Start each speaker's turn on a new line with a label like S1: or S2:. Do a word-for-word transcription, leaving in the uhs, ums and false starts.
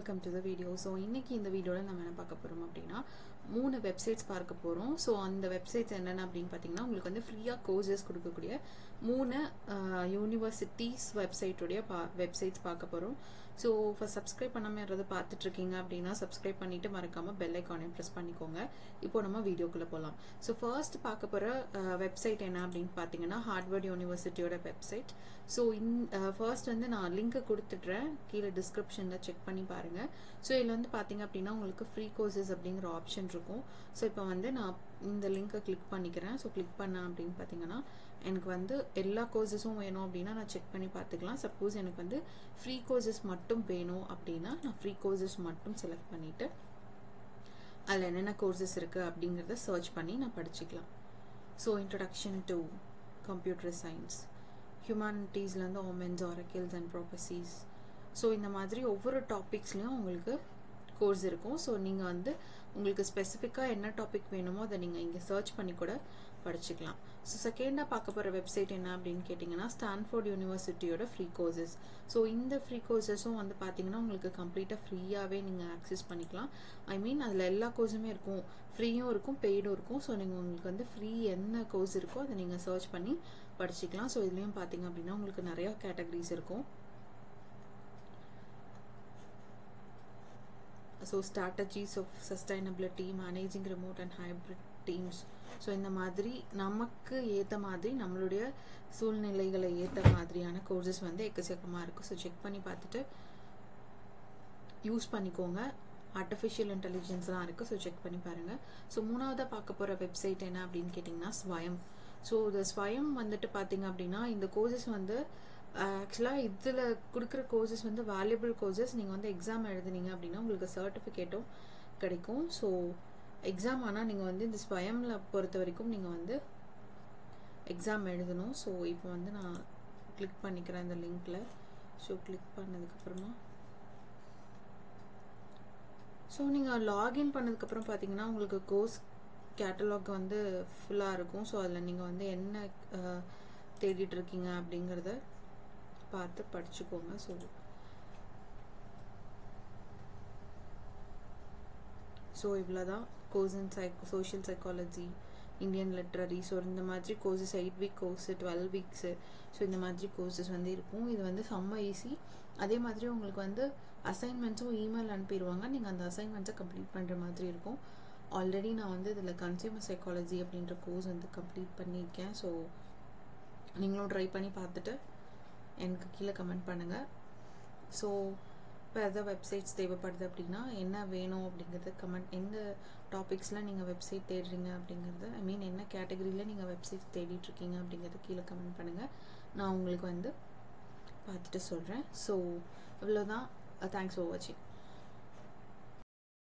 S1: welcome to the video. So இன்னைக்கு இந்த வீடியோல நம்ம என்ன பார்க்க போறோம் அப்படினா மூணு வெப்சைட்ஸ் பார்க்க போறோம். சோ அந்த வெப்சைட்ஸ் என்னென்ன அப்படினு பாத்தீங்கன்னா உங்களுக்கு வந்து ஃப்ரீயா கோர்சஸ் கொடுக்கக்கூடிய மூணு யுனிவர்சிட்டிஸ் வெப்சைட் உடைய வெப்சைட்ஸ் பார்க்க போறோம். சோ ஃபர்ஸ்ட் சப்ஸ்கிரைப் பண்ணாம யாராவது பார்த்துட்டு இருக்கீங்க அப்படினா சப்ஸ்கிரைப் பண்ணிட்டு மறக்காம பெல் ஐகானை பிரஸ் பண்ணிக்கோங்க. இப்போ நம்ம வீடியோக்குள்ள போலாம். சோ ஃபர்ஸ்ட் பார்க்க போற வெப்சைட் என்ன அப்படினு பாத்தீங்கன்னா ஹார்வர்ட் யுனிவர்சிட்டியோட வெப்சைட். சோ ஃபர்ஸ்ட் வந்து நான் லிங்க் கொடுத்துட்றேன், கீழே டிஸ்கிரிப்ஷன்ல செக் பண்ணி பாருங்க. ஸோ இதில் வந்து பார்த்தீங்க அப்படின்னா உங்களுக்கு ஃப்ரீ கோர்சஸ் அப்படிங்கிற ஆப்ஷன் இருக்கும். ஸோ இப்போ வந்து நான் இந்த லிங்கை கிளிக் பண்ணிக்கிறேன். ஸோ கிளிக் பண்ணேன் அப்படின்னு பார்த்தீங்கன்னா எனக்கு வந்து எல்லா கோர்சஸும் வேணும் அப்படின்னா நான் செக் பண்ணி பார்த்துக்கலாம். சப்போஸ் எனக்கு வந்து ஃப்ரீ கோர்சஸ் மட்டும் வேணும் அப்படின்னா நான் ஃப்ரீ கோர்சஸ் மட்டும் செலக்ட் பண்ணிவிட்டு அதில் என்னென்ன கோர்சஸ் இருக்குது அப்படிங்கிறத சர்ச் பண்ணி நான் படிச்சுக்கலாம். So introduction to computer science, ஹியூமானிட்டிஸ்லேருந்து omens, oracles and prophecies. So இந்த மாதிரி ஒவ்வொரு டாபிக்ஸ்லையும் உங்களுக்கு கோர்ஸ் இருக்கும். ஸோ நீங்கள் வந்து உங்களுக்கு ஸ்பெசிஃபிக்காக என்ன டாபிக் வேணுமோ அதை நீங்கள் இங்கே சர்ச் பண்ணி கூட படிச்சுக்கலாம். ஸோ செகண்டாக பார்க்க போகிற வெப்சைட் என்ன அப்படின்னு கேட்டிங்கன்னா ஸ்டான்ஃபோர்ட் யூனிவர்சிட்டியோட ஃப்ரீ கோர்சஸ். ஸோ இந்த ஃப்ரீ கோர்சஸும் வந்து பார்த்தீங்கன்னா உங்களுக்கு கம்ப்ளீட்டாக ஃப்ரீயாகவே நீங்கள் ஆக்சஸ் பண்ணிக்கலாம். ஐ மீன் அதில் எல்லா கோர்ஸுமே இருக்கும், ஃப்ரீயும் இருக்கும் பெய்டும் இருக்கும். ஸோ நீங்கள் உங்களுக்கு வந்து ஃப்ரீ என்ன கோர்ஸ் இருக்கோ அதை நீங்கள் சர்ச் பண்ணி படிச்சுக்கலாம். ஸோ இதுலேயும் பார்த்தீங்க அப்படின்னா உங்களுக்கு நிறையா கேட்டகரிஸ் இருக்கும். So strategies of sustainability, managing remote and hybrid teams. So இந்த மாதிரி நமக்கு ஏற்ற மாதிரி நம்மளுடைய சூழ்நிலைகளை ஏற்ற மாதிரியான கோர்சஸ் வந்து எக்கச்சக்கமாக இருக்குது. ஸோ செக் பண்ணி பார்த்துட்டு யூஸ் பண்ணிக்கோங்க. ஆர்டிஃபிஷியல் இன்டெலிஜென்ஸ்லாம் இருக்குது. ஸோ செக் பண்ணி பாருங்கள். ஸோ மூணாவதாக பார்க்க போகிற வெப்சைட் என்ன அப்படின்னு கேட்டிங்கன்னா ஸ்வயம். ஸோ இந்த ஸ்வயம் வந்துட்டு பார்த்தீங்க அப்படின்னா இந்த கோர்சஸ் வந்து ஆக்சுவலாக இதில் கொடுக்குற கோர்சஸ் வந்து வேல்யூபிள் கோர்சஸ். நீங்கள் வந்து எக்ஸாம் எழுதுனீங்க அப்படின்னா உங்களுக்கு சர்டிஃபிகேட்டும் கிடைக்கும். ஸோ எக்ஸாம் ஆனால் நீங்கள் வந்து இந்த ஸ்வயமில் பொறுத்த வரைக்கும் நீங்கள் வந்து எக்ஸாம் எழுதணும். ஸோ இப்போ வந்து நான் கிளிக் பண்ணிக்கிறேன் இந்த லிங்க்கில். ஸோ கிளிக் பண்ணதுக்கப்புறமா ஸோ நீங்கள் லாகின் பண்ணதுக்கப்புறம் பார்த்தீங்கன்னா உங்களுக்கு கோர்ஸ் கேட்டலாக் வந்து ஃபுல்லாக இருக்கும். ஸோ அதில் நீங்கள் வந்து என்ன தேடிட்டு இருக்கீங்க அப்படிங்கிறத பார்த்து படிச்சுக்கோங்க. ஸோ ஸோ இவ்வளோதான் course in psycho social psychology, Indian literary. So இந்த மாதிரி courses eight week course, twelve weeks. So இந்த மாதிரி கோர்சஸ் வந்து இருக்கும். இது வந்து செம்ம ஈஸி. அதே மாதிரி உங்களுக்கு வந்து அசைன்மெண்ட்ஸும் இமெயில் அனுப்பிடுவாங்க. நீங்கள் அந்த அசைன்மெண்ட்ஸை கம்ப்ளீட் பண்ணுற மாதிரி இருக்கும். ஆல்ரெடி நான் வந்து இதில் கன்சியூமர் சைக்காலஜி அப்படின்ற கோர்ஸ் வந்து கம்ப்ளீட் பண்ணியிருக்கேன். ஸோ நீங்களும் ட்ரை பண்ணி பார்த்துட்டு எனக்கு கீழே கமெண்ட் பண்ணுங்கள். ஸோ இப்போ எதாவது வெப்சைட்ஸ் தேவைப்படுது அப்படின்னா என்ன வேணும் அப்படிங்கிறது கமெண்ட், எந்த டாபிக்ஸில் நீங்கள் வெப்சைட் தேடுறீங்க அப்படிங்கிறது, ஐ மீன் என்ன கேட்டகரியில் நீங்கள் வெப்சைட் தேடிட்டுருக்கீங்க அப்படிங்கிறது கீழே கமெண்ட் பண்ணுங்கள். நான் உங்களுக்கு வந்து பார்த்துட்டு சொல்கிறேன். ஸோ இவ்வளோதான். தேங்க்ஸ் ஃபார் வாட்சிங்.